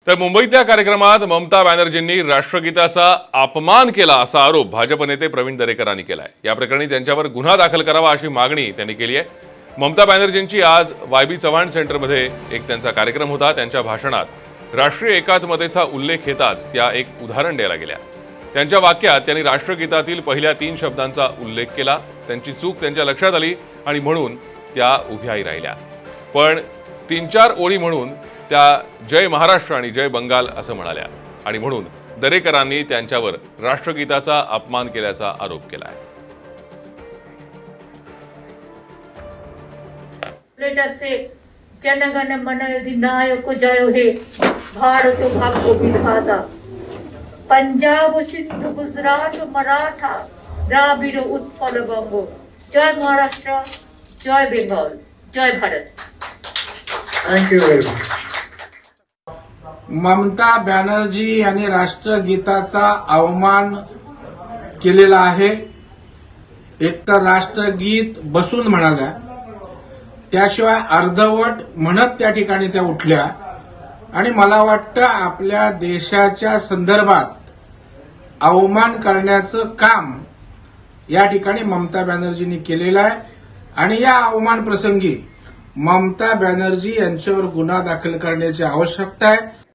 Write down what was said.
तर मुंबईतल्या कार्यक्रमात ममता बॅनर्जींनी राष्ट्रगीताचा अपमान केला असा आरोप भाजप नेते प्रवीण दरेकरांनी केलाय। या प्रकरणी त्यांच्यावर गुन्हा दाखल करावा अशी मागणी त्यांनी केली आहे। ममता बॅनर्जींची आज वायबी चव्हाण सेंटरमध्ये एक त्यांचा कार्यक्रम होता। त्यांच्या भाषणात राष्ट्रीय एकात्मतेचा उल्लेख येताच त्या एक उदाहरण द्यायला गेल्या। त्यांच्या वाक्यात त्यांनी राष्ट्रगीतातील पहिल्या 3 शब्दांचा उल्लेख केला। त्यांची चूक त्यांच्या लक्षात आली आणि म्हणून त्या उभ्याही राहिल्या। पण 3-4 ओळी म्हणून त्या जय महाराष्ट्र आणि जय बंगाल असं म्हणाल्या आणि म्हणून दरेकरांनी त्यांच्यावर राष्ट्रगीताचा अपमान केल्याचा आरोप केलाय। जनगण मन अधिनायक जय हे भारत भाग्य विधाता पंजाब सिंधु गुजरात मराठा द्राविड़ उत्कल बंग जय महाराष्ट्र जय बेंगल जय Bharat. Thank you very much. Mamata Banerjee यांनी राष्ट्रगीताचा अवमान केलेला आहे। एक तर राष्ट्रगीत बसून म्हणाल्या, त्याशिवाय अर्धवट म्हणत त्या ठिकाणी त्या उठल्या आणि मला वाटतं आपल्या देशाच्या संदर्भात अवमान करण्याचं काम या ठिकाणी ममता बॅनर्जींनी केलेलं आहे आणि या अवमान प्रसंगी ममता बॅनर्जी यांच्यावर गुन्हा दाखल करण्याची आवश्यकता आहे।